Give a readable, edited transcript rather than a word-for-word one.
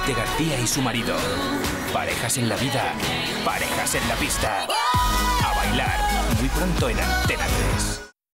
Maite García y su marido. Parejas en la vida, parejas en la pista. A bailar, muy pronto en Antena 3.